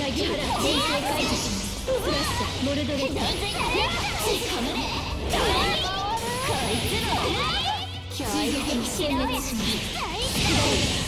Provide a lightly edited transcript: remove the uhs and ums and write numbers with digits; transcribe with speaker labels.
Speaker 1: ぎ原全体解除します。フラッシュモルドレッド追撃殲滅します。